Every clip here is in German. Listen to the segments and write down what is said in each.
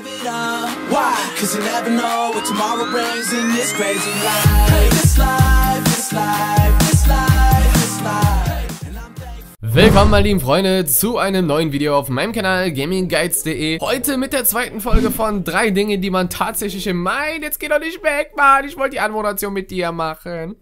give it up. Why? Cause you never know what tomorrow brings in this crazy life. Hey, this life, this life, this life, this life. And I'm thankful. Willkommen meine lieben Freunde zu einem neuen Video auf meinem Kanal GamingGuides.de. Heute mit der zweiten Folge von 3 Dinge, die man tatsächlich im jetzt geh doch nicht weg, Mann, ich wollte die Anmoderation mit dir machen.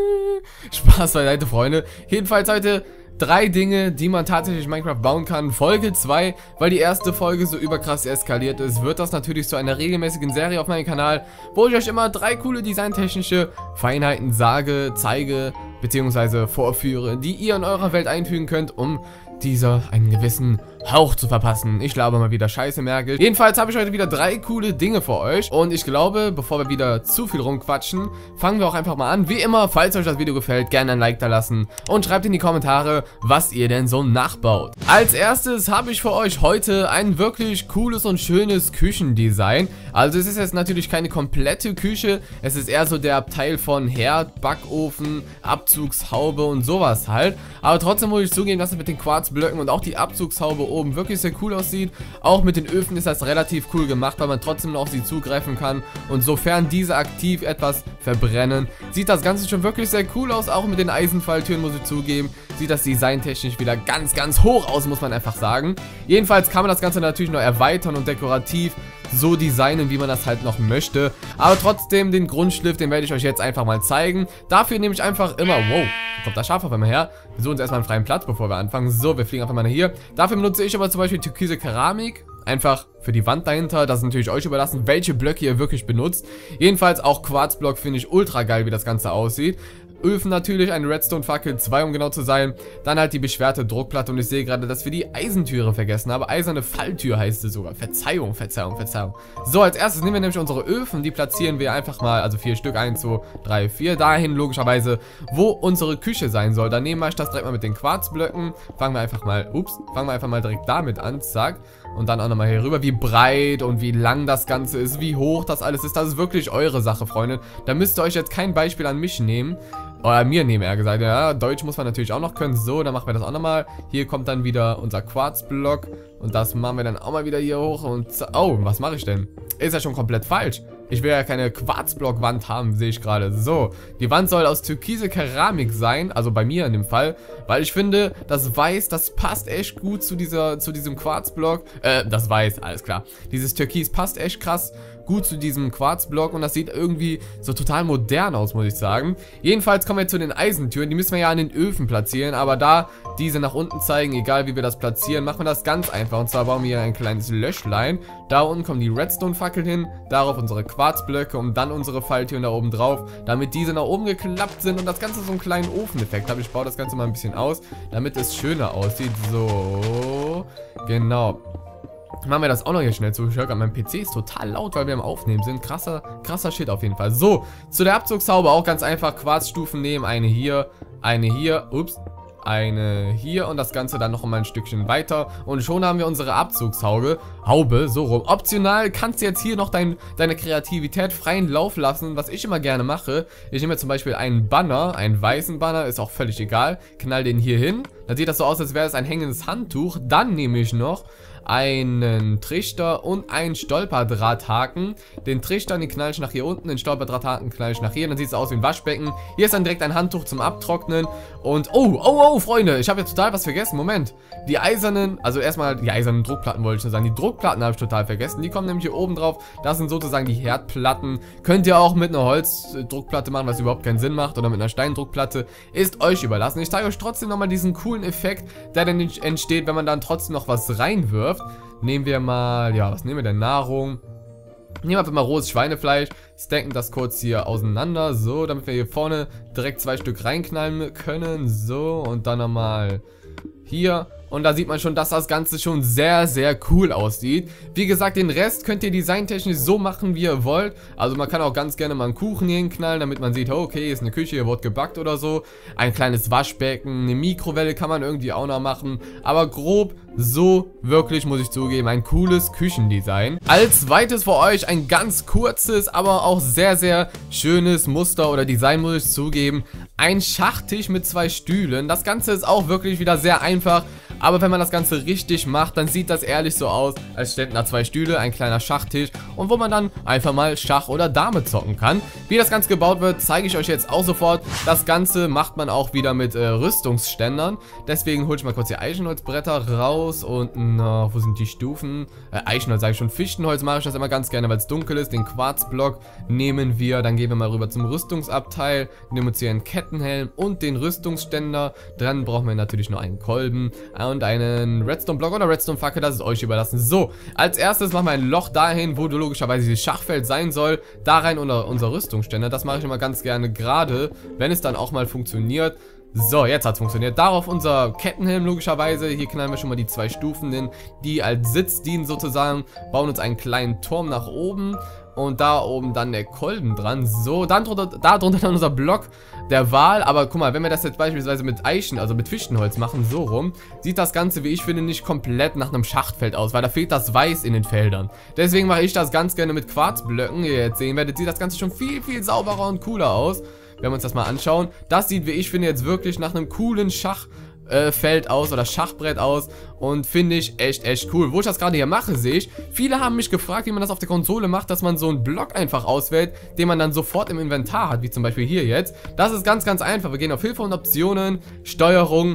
Spaß beiseite, Freunde. Jedenfalls heute 3 Dinge, die man tatsächlich in Minecraft bauen kann. Folge 2, weil die erste Folge so überkrass eskaliert ist, wird das natürlich zu einer regelmäßigen Serie auf meinem Kanal, wo ich euch immer 3 coole designtechnische Feinheiten sage, zeige, beziehungsweise vorführe, die ihr in eurer Welt einfügen könnt, um dieser einen gewissen Hauch zu verpassen. Ich glaube mal wieder Scheiße, merke ich. Jedenfalls habe ich heute wieder 3 coole Dinge für euch. Und ich glaube, bevor wir wieder zu viel rumquatschen, fangen wir auch einfach mal an. Wie immer, falls euch das Video gefällt, gerne ein Like da lassen. Und schreibt in die Kommentare, was ihr denn so nachbaut. Als erstes habe ich für euch heute ein wirklich cooles und schönes Küchendesign. Also es ist jetzt natürlich keine komplette Küche. Es ist eher so der Abteil von Herd, Backofen, Abzugshaube und sowas halt. Aber trotzdem muss ich zugeben, dass es mit den Quarzblöcken und auch die Abzugshaube oben wirklich sehr cool aussieht. Auch mit den Öfen ist das relativ cool gemacht, weil man trotzdem noch auf sie zugreifen kann. Und sofern diese aktiv etwas verbrennen, sieht das Ganze schon wirklich sehr cool aus. Auch mit den Eisenfalltüren, muss ich zugeben, sieht das designtechnisch wieder ganz, ganz hoch aus, muss man einfach sagen. Jedenfalls kann man das Ganze natürlich noch erweitern und dekorativ so designen, wie man das halt noch möchte. Aber trotzdem, den Grundschliff, den werde ich euch jetzt einfach mal zeigen. Dafür nehme ich einfach immer, wow, wo kommt das Schaf auf einmal her? Wir suchen uns erstmal einen freien Platz, bevor wir anfangen. So, wir fliegen einfach mal hier. Dafür benutze ich aber zum Beispiel türkise Keramik. Einfach für die Wand dahinter. Das ist natürlich euch überlassen, welche Blöcke ihr wirklich benutzt. Jedenfalls auch Quarzblock finde ich ultra geil, wie das Ganze aussieht. Öfen natürlich, eine Redstone-Fackel, 2 um genau zu sein. Dann halt die beschwerte Druckplatte und ich sehe gerade, dass wir die Eisentüre vergessen haben. Eiserne Falltür heißt es sogar. Verzeihung, Verzeihung, Verzeihung. So, als erstes nehmen wir nämlich unsere Öfen. Die platzieren wir einfach mal, also 4 Stück, 1, 2, 3, 4. Dahin logischerweise, wo unsere Küche sein soll. Dann nehmen wir das direkt mal mit den Quarzblöcken. Fangen wir einfach mal direkt damit an, zack. Und dann auch nochmal hier rüber, wie breit und wie lang das Ganze ist, wie hoch das alles ist. Das ist wirklich eure Sache, Freunde. Da müsst ihr euch jetzt kein Beispiel an mich nehmen. Oder mir nehmen, eher gesagt. Ja, Deutsch muss man natürlich auch noch können. So, dann machen wir das auch nochmal. Hier kommt dann wieder unser Quarzblock. Und das machen wir dann auch mal wieder hier hoch. Und oh, was mache ich denn? Ist ja schon komplett falsch. Ich will ja keine Quarzblockwand haben, sehe ich gerade. So, die Wand soll aus türkise Keramik sein, also bei mir in dem Fall, weil ich finde, das Weiß, das passt echt gut zu diesem Quarzblock. Das Weiß, alles klar. Dieses Türkis passt echt krass gut zu diesem Quarzblock und das sieht irgendwie so total modern aus, muss ich sagen. Jedenfalls kommen wir zu den Eisentüren, die müssen wir ja an den Öfen platzieren, aber da diese nach unten zeigen, egal wie wir das platzieren, machen wir das ganz einfach. Und zwar bauen wir hier ein kleines Löschlein. Da unten kommen die Redstone-Fackeln hin, darauf unsere Quarzblöcke und dann unsere Falltüren da oben drauf, damit diese nach oben geklappt sind und das Ganze so einen kleinen Ofeneffekt hat. Ich baue das Ganze mal ein bisschen aus, damit es schöner aussieht. So, genau. Machen wir das auch noch hier schnell zu. Ich höre gerade, mein PC ist total laut, weil wir am Aufnehmen sind. Krasser Shit auf jeden Fall. So, zu der Abzugshaube auch ganz einfach Quarzstufen nehmen. Eine hier, ups, eine hier und das Ganze dann noch mal ein Stückchen weiter. Und schon haben wir unsere Abzugshaube, so rum. Optional kannst du jetzt hier noch deine Kreativität freien Lauf lassen, was ich immer gerne mache. Ich nehme zum Beispiel einen Banner, einen weißen Banner, ist auch völlig egal. Knall den hier hin. Dann sieht das so aus, als wäre es ein hängendes Handtuch. Dann nehme ich noch einen Trichter und einen Stolperdrahthaken. Den Trichter, den knall ich nach hier unten, den Stolperdrahthaken knall ich nach hier, dann sieht es aus wie ein Waschbecken. Hier ist dann direkt ein Handtuch zum Abtrocknen und oh, Freunde, ich habe jetzt total was vergessen, Moment. Die eisernen, also erstmal die eisernen Druckplatten wollte ich nur sagen, die Druckplatten habe ich total vergessen, die kommen nämlich hier oben drauf, das sind sozusagen die Herdplatten. Könnt ihr auch mit einer Holzdruckplatte machen, was überhaupt keinen Sinn macht, oder mit einer Steindruckplatte, ist euch überlassen. Ich zeige euch trotzdem nochmal diesen coolen Effekt, der dann entsteht, wenn man dann trotzdem noch was reinwirft. Nehmen wir mal, ja, was nehmen wir denn? Nahrung. Nehmen wir einfach mal rohes Schweinefleisch, stacken das kurz hier auseinander, so, damit wir hier vorne direkt 2 Stück reinknallen können, so, und dann nochmal hier. Und da sieht man schon, dass das Ganze schon sehr, sehr cool aussieht. Wie gesagt, den Rest könnt ihr designtechnisch so machen, wie ihr wollt. Also man kann auch ganz gerne mal einen Kuchen hier hinknallen, damit man sieht, oh, okay, hier ist eine Küche, hier wird gebackt oder so. Ein kleines Waschbecken, eine Mikrowelle kann man irgendwie auch noch machen. Aber grob so wirklich, muss ich zugeben, ein cooles Küchendesign. Als zweites für euch ein ganz kurzes, aber auch sehr, sehr schönes Muster oder Design, muss ich zugeben. Ein Schachtisch mit 2 Stühlen. Das Ganze ist auch wirklich wieder sehr einfach. Aber wenn man das Ganze richtig macht, dann sieht das ehrlich so aus, als ständen da 2 Stühle, ein kleiner Schachtisch und wo man dann einfach mal Schach oder Dame zocken kann. Wie das Ganze gebaut wird, zeige ich euch jetzt auch sofort. Das Ganze macht man auch wieder mit Rüstungsständern. Deswegen hole ich mal kurz die Eichenholzbretter raus und wo sind die Stufen? Eichenholz sage ich schon, Fichtenholz mache ich das immer ganz gerne, weil es dunkel ist. Den Quarzblock nehmen wir, dann gehen wir mal rüber zum Rüstungsabteil, nehmen uns hier einen Kettenhelm und den Rüstungsständer. Dann brauchen wir natürlich noch einen Kolben und einen Redstone-Block oder Redstone-Fackel, das ist euch überlassen. So, als erstes machen wir ein Loch dahin, wo logischerweise dieses Schachfeld sein soll. Da rein unser Rüstungsständer, das mache ich immer ganz gerne, gerade wenn es dann auch mal funktioniert. So, jetzt hat es funktioniert. Darauf unser Kettenhelm logischerweise. Hier knallen wir schon mal die 2 Stufen hin, die als Sitz dienen sozusagen. Bauen uns einen kleinen Turm nach oben. Und da oben dann der Kolben dran. So, dann da drunter dann unser Block der Wahl. Aber guck mal, wenn wir das jetzt beispielsweise mit Eichen, also mit Fichtenholz machen, so rum, sieht das Ganze, wie ich finde, nicht komplett nach einem Schachtfeld aus, weil da fehlt das Weiß in den Feldern. Deswegen mache ich das ganz gerne mit Quarzblöcken. Wie ihr jetzt sehen werdet, sieht das Ganze schon viel, viel sauberer und cooler aus. Wenn wir uns das mal anschauen. Das sieht, wie ich finde, jetzt wirklich nach einem coolen Schachfeld aus oder Schachbrett aus und finde ich echt cool. Wo ich das gerade hier mache, sehe ich, viele haben mich gefragt, wie man das auf der Konsole macht, dass man so einen Block einfach auswählt, den man dann sofort im Inventar hat, wie zum Beispiel hier jetzt. Das ist ganz einfach. Wir gehen auf Hilfe und Optionen, Steuerung,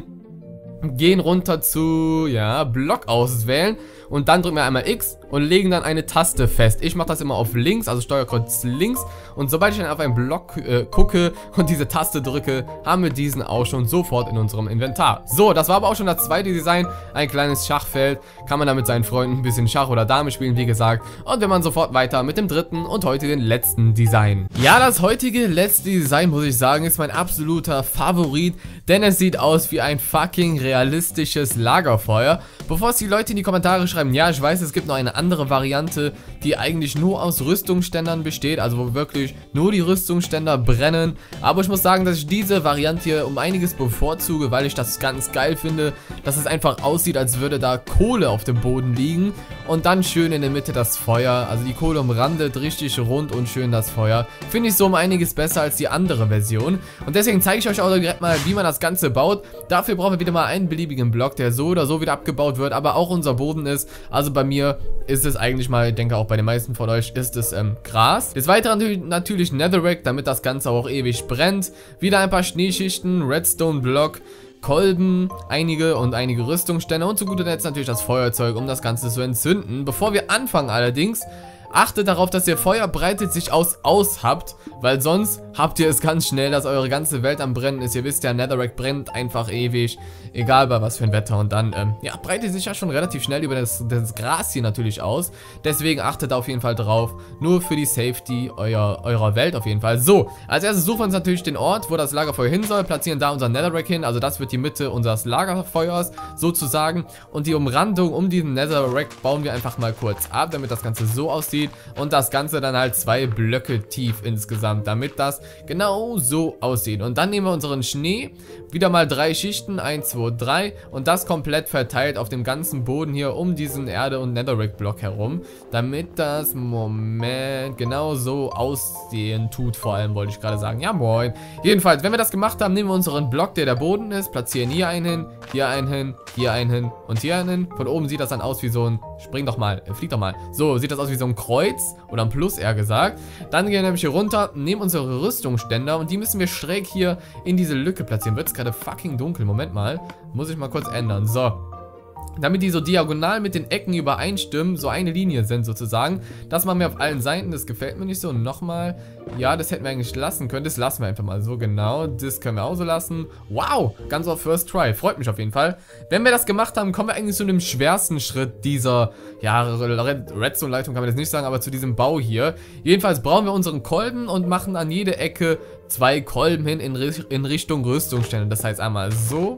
gehen runter zu, ja, Block auswählen und dann drücken wir einmal X und legen dann eine Taste fest. Ich mache das immer auf links, also Steuerkreuz links, und sobald ich dann auf einen Block gucke und diese Taste drücke, haben wir diesen auch schon sofort in unserem Inventar. So, das war aber auch schon das zweite Design, ein kleines Schachfeld, kann man da mit seinen Freunden ein bisschen Schach oder Dame spielen, wie gesagt, und wir machen sofort weiter mit dem dritten und heute den letzten Design. Ja, das heutige letzte Design, muss ich sagen, ist mein absoluter Favorit, denn es sieht aus wie ein fucking realistisches Lagerfeuer. Bevor es die Leute in die Kommentare schreiben, ja, ich weiß, es gibt noch eine andere Variante, die eigentlich nur aus Rüstungsständern besteht, also wo wirklich nur die Rüstungsständer brennen, aber ich muss sagen, dass ich diese Variante hier um einiges bevorzuge, weil ich das ganz geil finde, dass es einfach aussieht, als würde da Kohle auf dem Boden liegen und dann schön in der Mitte das Feuer, also die Kohle umrandet richtig rund und schön das Feuer, finde ich so um einiges besser als die andere Version und deswegen zeige ich euch auch direkt mal, wie man das Ganze baut. Dafür brauchen wir wieder mal einen beliebigen Block, der so oder so wieder abgebaut wird, aber auch unser Boden ist, also bei mir ist es eigentlich mal, ich denke auch bei den meisten von euch, ist es Gras. Des Weiteren natürlich Netherrack, damit das Ganze auch ewig brennt. Wieder ein paar Schneeschichten, Redstone-Block, Kolben, einige Rüstungsständer und zu guter Letzt natürlich das Feuerzeug, um das Ganze zu entzünden. Bevor wir anfangen allerdings, achtet darauf, dass ihr Feuer breitet sich aus habt, weil sonst habt ihr es ganz schnell, dass eure ganze Welt am Brennen ist. Ihr wisst ja, Netherrack brennt einfach ewig, egal bei was für ein Wetter. Und dann, ja, breitet sich ja schon relativ schnell über das Gras hier natürlich aus. Deswegen achtet auf jeden Fall drauf, nur für die Safety eurer Welt auf jeden Fall. So, als erstes suchen wir uns natürlich den Ort, wo das Lagerfeuer hin soll, platzieren da unser Netherrack hin. Also das wird die Mitte unseres Lagerfeuers sozusagen. Und die Umrandung um diesen Netherrack bauen wir einfach mal kurz ab, damit das Ganze so aussieht. Und das Ganze dann halt 2 Blöcke tief insgesamt, damit das genau so aussieht. Und dann nehmen wir unseren Schnee, wieder mal 3 Schichten, 1, 2, 3 und das komplett verteilt auf dem ganzen Boden hier um diesen Erde- und Netherrack-Block herum, damit das, Moment, genau so aussehen tut, vor allem wollte ich gerade sagen, ja moin. Jedenfalls, wenn wir das gemacht haben, nehmen wir unseren Block, der Boden ist, platzieren hier einen hin, hier einen hin, hier einen hin und hier einen hin. Von oben sieht das dann aus wie so ein, spring doch mal, flieg doch mal, so sieht das aus wie so ein Kreuz oder ein Plus eher gesagt. Dann gehen wir nämlich hier runter, nehmen unsere Rüstungsständer und die müssen wir schräg hier in diese Lücke platzieren. Wird es gerade fucking dunkel, Moment mal, muss ich mal kurz ändern, so. Damit die so diagonal mit den Ecken übereinstimmen, so eine Linie sind sozusagen. Das machen wir auf allen Seiten, das gefällt mir nicht so. Nochmal, ja, das hätten wir eigentlich lassen können, das lassen wir einfach mal so, genau. Das können wir auch so lassen. Wow, ganz auf First Try, freut mich auf jeden Fall. Wenn wir das gemacht haben, kommen wir eigentlich zu dem schwersten Schritt dieser, ja, Redstone-Leitung kann man das nicht sagen, aber zu diesem Bau hier. Jedenfalls brauchen wir unseren Kolben und machen an jede Ecke 2 Kolben hin in Richtung Rüstungsstände. Das heißt einmal so,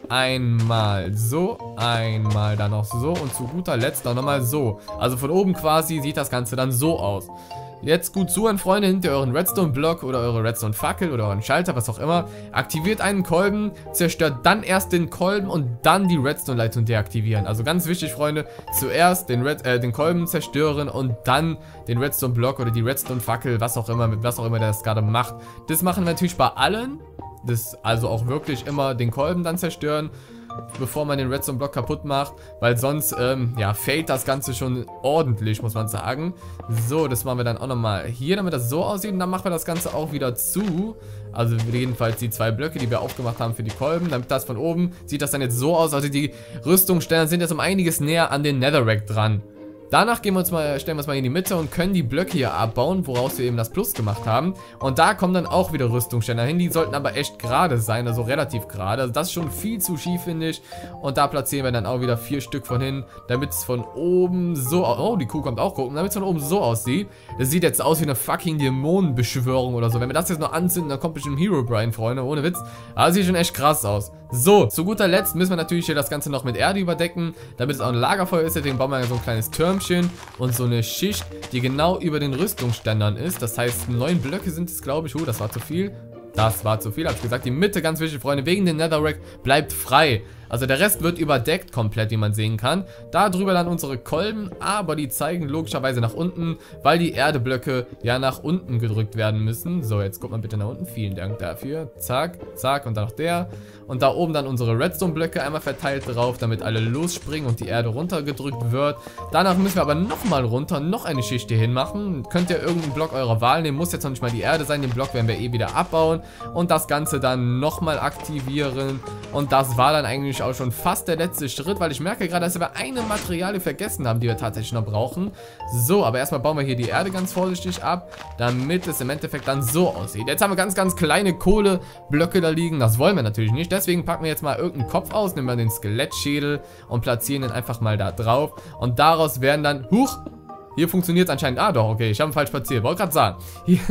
einmal so, einmal dann noch so und zu guter Letzt dann nochmal so. Also von oben quasi sieht das Ganze dann so aus. Jetzt gut zuhören, Freunde, hinter euren Redstone-Block oder eure Redstone-Fackel oder euren Schalter, was auch immer. Aktiviert einen Kolben, zerstört dann erst den Kolben und dann die Redstone-Leitung deaktivieren. Also ganz wichtig, Freunde, zuerst den Kolben zerstören und dann den Redstone-Block oder die Redstone-Fackel, was auch immer, mit was auch immer der das gerade macht. Das machen wir natürlich bei allen. Das also auch wirklich immer den Kolben dann zerstören. bevor man den Redstone-Block kaputt macht, weil sonst, ja, fällt das Ganze schon ordentlich, muss man sagen. So, das machen wir dann auch nochmal hier, damit das so aussieht und dann machen wir das Ganze auch wieder zu. Also jedenfalls die 2 Blöcke, die wir aufgemacht haben für die Kolben, damit das von oben sieht das dann jetzt so aus, also die Rüstungsstellen sind jetzt um einiges näher an den Netherrack dran. Danach stellen wir uns mal hier in die Mitte und können die Blöcke hier abbauen, woraus wir eben das Plus gemacht haben. Und da kommen dann auch wieder Rüstungsständer hin, die sollten aber echt gerade sein, also relativ gerade. Also das ist schon viel zu schief, finde ich. Und da platzieren wir dann auch wieder 4 Stück von hin, damit es von oben so, oh, die Kuh kommt auch gucken, damit es von oben so aussieht. Das sieht jetzt aus wie eine fucking Dämonenbeschwörung oder so. Wenn wir das jetzt noch anzünden, dann kommt bestimmt Herobrine, Freunde, ohne Witz. Aber sieht schon echt krass aus. So, zu guter Letzt müssen wir natürlich hier das Ganze noch mit Erde überdecken, damit es auch ein Lagerfeuer ist. Deswegen bauen wir so ein kleines Türmchen und so eine Schicht, die genau über den Rüstungsständern ist. Das heißt, 9 Blöcke sind es, glaube ich. Oh, das war zu viel. Das war zu viel, habe ich gesagt. Die Mitte, ganz wichtig, Freunde, wegen dem Netherrack bleibt frei. Also der Rest wird überdeckt komplett, wie man sehen kann. Da drüber dann unsere Kolben, aber die zeigen logischerweise nach unten, weil die Erdeblöcke ja nach unten gedrückt werden müssen. So, jetzt guckt mal bitte nach unten. Vielen Dank dafür. Zack, zack und dann noch der. Und da oben dann unsere Redstone-Blöcke einmal verteilt drauf, damit alle losspringen und die Erde runtergedrückt wird. Danach müssen wir aber nochmal runter, noch eine Schicht hier hin machen. Könnt ihr irgendeinen Block eurer Wahl nehmen, muss jetzt noch nicht mal die Erde sein. Den Block werden wir eh wieder abbauen und das Ganze dann nochmal aktivieren. Und das war dann eigentlich auch schon fast der letzte Schritt, weil ich merke gerade, dass wir eine Materialie vergessen haben, die wir tatsächlich noch brauchen. So, aber erstmal bauen wir hier die Erde ganz vorsichtig ab, damit es im Endeffekt dann so aussieht. Jetzt haben wir ganz kleine Kohleblöcke da liegen, das wollen wir natürlich nicht. Deswegen packen wir jetzt mal irgendeinen Kopf aus, nehmen wir den Skelettschädel und platzieren den einfach mal da drauf. Und daraus werden dann, hier funktioniert es anscheinend. Ah doch, okay, ich habe falsch platziert. Wollte gerade sagen.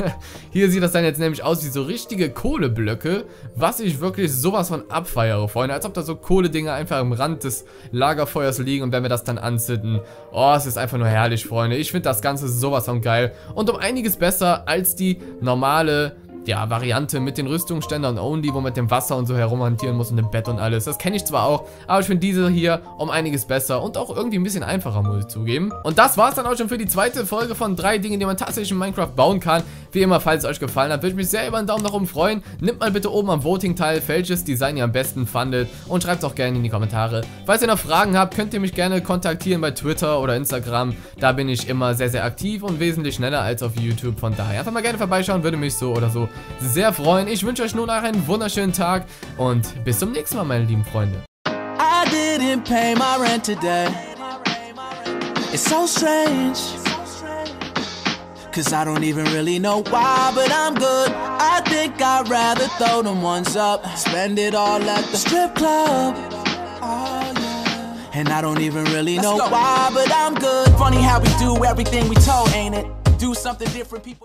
Hier sieht das dann jetzt nämlich aus wie so richtige Kohleblöcke, was ich wirklich sowas von abfeiere, Freunde. Als ob da so Kohledinger einfach am Rand des Lagerfeuers liegen und wenn wir das dann anzünden. Oh, es ist einfach nur herrlich, Freunde. Ich finde das Ganze sowas von geil und um einiges besser als die normale Variante mit den Rüstungsständern only, wo man mit dem Wasser und so herumhantieren muss und dem Bett und alles. Das kenne ich zwar auch, aber ich finde diese hier um einiges besser und auch irgendwie ein bisschen einfacher, muss ich zugeben. Und das war es dann auch schon für die zweite Folge von 3 Dingen, die man tatsächlich in Minecraft bauen kann. Wie immer, falls es euch gefallen hat, würde ich mich sehr über einen Daumen nach oben freuen. Nimmt mal bitte oben am Voting teil, welches Design ihr am besten fandet und schreibt es auch gerne in die Kommentare. Falls ihr noch Fragen habt, könnt ihr mich gerne kontaktieren bei Twitter oder Instagram. Da bin ich immer sehr aktiv und wesentlich schneller als auf YouTube. Von daher einfach mal gerne vorbeischauen, würde mich so oder so sehr freuen. Ich wünsche euch nun noch einen wunderschönen Tag und bis zum nächsten Mal, meine lieben Freunde. I didn't pay my rent today. It's so strange, 'cause I don't even really know why, but I'm good. I think I'd rather throw them ones up, spend it all at the strip club. Oh yeah. And I don't even really know why, but I'm good. Funny how we do everything we told, ain't it? Do something different, people.